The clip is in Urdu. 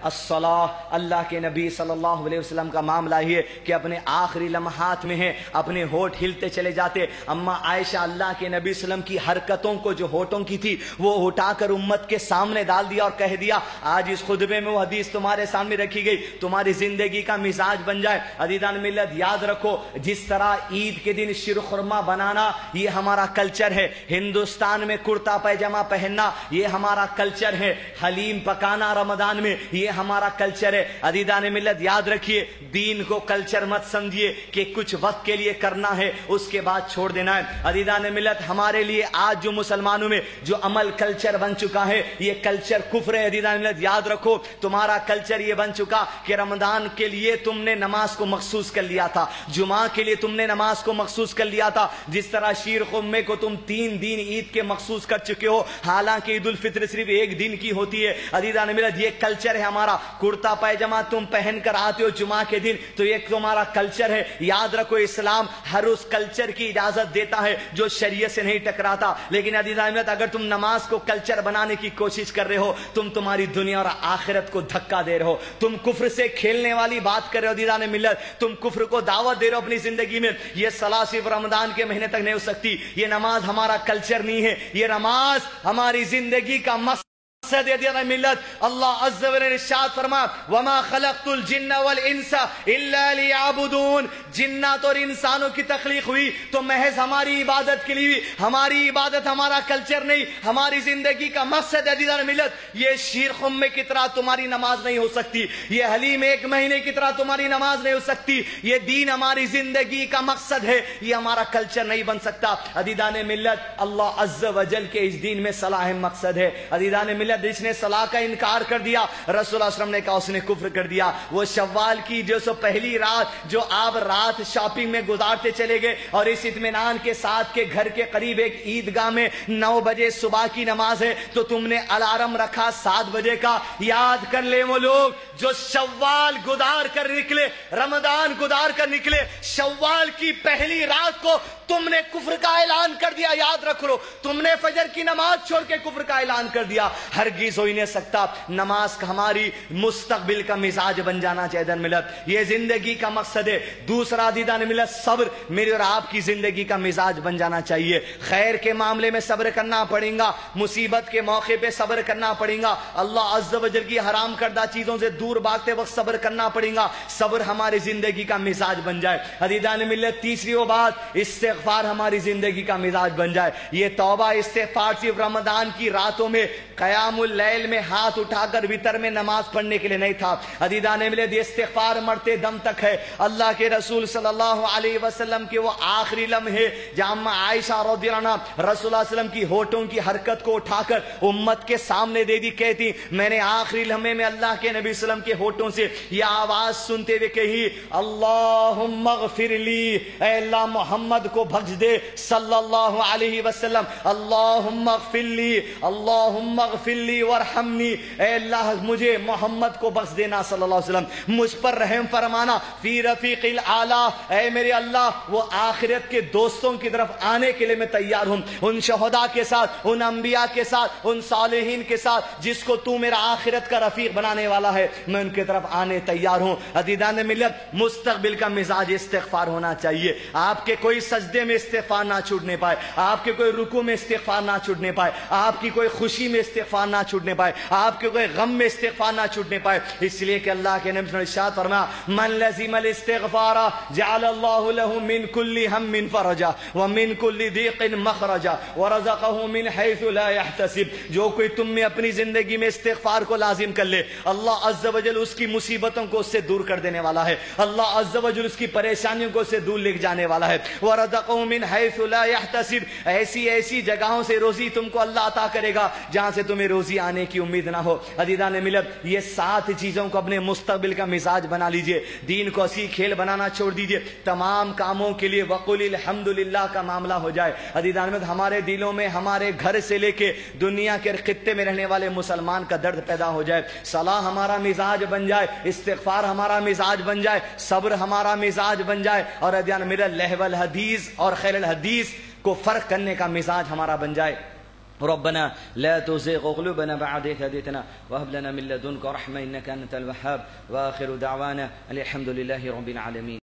الصلاح، اللہ کے نبی صلی اللہ علیہ وسلم کا معاملہ یہ کہ اپنے آخری لمحات میں ہیں، اپنے ہونٹ ہلتے چلے جاتے. اما عائشہ اللہ کے نبی صلی اللہ علیہ وسلم کی حرکتوں کو جو ہونٹوں کی تھی وہ اٹھا کر امت کے سامنے ڈال دیا اور کہہ دیا آج اس خطبے میں وہ حدیث تمہارے سامنے رکھی گئی، تمہاری زندگی کا مزاج بن جائے. عزیزان ملت یاد رکھو، جس طرح عید کے دن شیر خرما بنانا یہ ہمارا کلچر ہے، ہندوستان میں کرتا پیجامہ پہننا یہ ہمارا کلچر ہے، حلیم پکانا رمضان میں یہ ہمارا کلچر ہے. عزیزان ملت یاد رکھیے، دین کو کلچر مت سمجھیے کہ کچھ وقت کے لیے کرنا ہے اس کے بعد چھوڑ دینا ہے. عزیزان ملت ہمارے لیے آج جو مسلمانوں میں جو عمل کلچر بن چکا ہے یہ کلچر کفر ہے. عزیزان ملت یاد رکھو، تمہارا کلچر یہ بن چکا کہ رمضان کے لیے تم نے نماز کو مخصوص کر لیا تھا، جمعہ کے لیے تم نے نماز کو مخصوص کر لیا تھا، جس طرح شیر خرمے کو تم 3 دن عید کے مخصوص کر چکے ہو، حالانکہ عید الفطر صرف 1 دن کی ہوتی ہے. عزیزان ملت یہ کلچر ہے ہمارا، کرتا پیجامہ تم پہن کر آتے ہو جمعہ کے دن تو یہ تمہارا کلچر ہے. یاد رکھو، اسلام ہر اس کلچر کی اجازت دیتا ہے جو شریعت سے نہیں ٹکراتا. لیکن عزیزان ملت اگر تم نماز کو کلچر بنانے کی کوشش کر رہے ہو تمہاری دنیا اور آخرت کو دھکا دے رہے ہو، تم کفر سے کھیلنے والی بات کر رہے ہو. عزیزان ملت تم کفر کو دعوت دے رہے ہو اپنی زندگی میں. یہ صلاح صرف رمضان کے مہینے تک نہیں ہو سکتی، یہ نماز ہمارا کلچر نہیں ہے، یہ نماز ہماری زندگی کا ملت. اللہ عز و جل نے ارشاد فرمایا وما خلقت الجن والانس الا ليعبدون، جنات اور انسانوں کی تخلیق ہوئی تو محض ہماری عبادت کے لیے، ہماری عبادت ہمارا کلچر نہیں، ہماری زندگی کا مقصد ہے. عزیزان ملت یہ شیر خرمے کی طرح تمہاری نماز نہیں ہو سکتی، یہ حلیم 1 مہینے کی طرح تمہاری نماز نہیں ہو سکتی. یہ دین ہماری زندگی کا مقصد ہے، یہ ہمارا کلچر نہیں بن سکتا. عزیزان ملت اللہ عز و جل کے اس دین میں صلاح مقصد ہے. عزیزان ملت جس نے صلاح کا انکار کر دیا رسول اللہ صلی اللہ علیہ وسلم نے کہا اس نے کفر کر دیا. وہ شوال کی جو پہلی رات جو آپ رات شاپنگ میں گزارتے چلے گئے اور اس اطمینان کے ساتھ کہ گھر کے قریب ایک عیدگاہ میں 9 بجے صبح کی نماز ہے تو تم نے الارم رکھا 7 بجے کا. یاد کر لیں وہ لوگ جو شوال گزار کر نکلے، رمضان گزار کر نکلے، شوال کی پہلی رات کو تم نے کفر کا اعلان کر دیا. یاد رکھ لو، تم نے فجر کی نماز چھوڑ کے کفر کا اعلان کر دیا. ہرگز ہو ہی نہیں سکتا. نماز کا ہماری مستقبل کا مزاج بن جانا چاہیے. عزیزان ملت یہ زندگی کا مقصد ہے. دوسرا عزیزان ملت صبر میری اور آپ کی زندگی کا مزاج بن جانا چاہیے. خیر کے معاملے میں صبر کرنا پڑے گا، مصیبت کے موقع پہ صبر کرنا پڑے گا، اللہ عز و جل کی حرام کردہ چیزوں سے دور بھاگتے وقت صبر کرنا پڑے گا. صبر ہماری زندگی کا مزاج بن جائے. عزیزان ملت تیسری وہ بات استغفار ہماری زندگی کا مزاج بن جائے. یہ توبہ استغفار صرف رمضان کی راتوں میں قیام اللیل میں ہاتھ اٹھا کر وتر میں نماز پڑھنے کے لیے نہیں تھا. عزیزان ملت یہ استغفار مرتے دم تک ہے. اللہ کے رسول صلی اللہ علیہ وسلم کے وہ آخری لمحے جہاں عائشہ رضی اللہ عنہا رسول اللہ صلی اللہ علیہ وسلم کی ہونٹوں کی حرکت کو اٹھا کر امت کے سامنے دے دی، کہتی میں نے آخری لمحے میں اللہ کے نبی صلی اللہ علیہ وسلم کے ہونٹوں سے یہ آواز سنتے ہوئے کہی اللہم اغفر لی، اے اللہ محمد کو بخش دے صلی اللہ علیہ وسلم. اللہم اغفر لی، اللہم اغفر لی ورحمنی، اے اللہ مجھے محمد کو بخش دینا صلی اللہ علیہ وسلم، مجھ پر رحم فرمانا. فی رفیق الاعلیٰ، اے میرے اللہ وہ آخرت کے دوستوں کی طرف آنے کے لیے میں تیار ہوں، ان شہداء کے ساتھ، ان انبیاء کے ساتھ، ان صالحین کے ساتھ جس کو تو میرا آخرت کا رفیق بنانے والا ہے، میں ان کی طرف آنے تیار ہوں. عزیزان ملت مستقبل کا مزاج استغفار ہونا چاہیے. آپ کے کوئی سجدے میں استغفار نہ چھوٹنے پائے، آپ کے کوئی رکوع میں استغفار نہ چھوٹنے پائے، آپ کی کوئی خوشی میں استغفار نہ چھوٹنے پائے، آپ کے کوئی غم میں استغفار نہ چھوٹنے پائے. اس لیے کہ اللہ کے نبی نے ارشاد فرمایا من لزم الاستغفار جعل اللہ له من كل هم فرجا ومن كل ضيق مخرجا ورزقه من حيث لا يحتسب. جو کوئی تم میں اپنی زندگی میں استغفار کو لازم کر لے اللہ عز و جل اس کی مصیبتوں کو اس سے دور کر دینے والا ہے، اللہ عز و جل اس کی پریشانیوں کو اس سے دور لے جانے والا ہے. ورزقه من حيث لا يحتسب، ایسی جگہوں سے روزی تم کو اللہ عطا کرے گا جہاں سے تمہیں روزی آنے کی امید نہ ہو. عزیزان ملت یہ 7 چیزوں کو اپنے مستقبل کا مزاج بنا لیجئے. دین کو ہنسی کھیل بنانا چھوڑ دیجئے. تمام کاموں کے لیے وقل الحمدللہ کا معاملہ ہو جائے. عزیزان ملت ہمارے دلوں میں ہمارے گھر سے لے کے دنیا کے خطے میں رہنے والے مسلمان کا درد پیدا ہو جائے. صلاح ہمارا مزاج بن جائے، استغفار ہمارا مزاج بن جائے، صبر ہمارا مزاج بن جائے، اور عزیزان ملت لہو الحدیث اور خیر الحدیث کو فرق کرنے کا مزاج ہمارا بن جائے. ربنا لا تزغ قلوبنا بعد إذ هديتنا وهب لنا من لدنك رحمة إنك أنت الوهاب. وآخر دعوانا الحمد لله رب العالمين.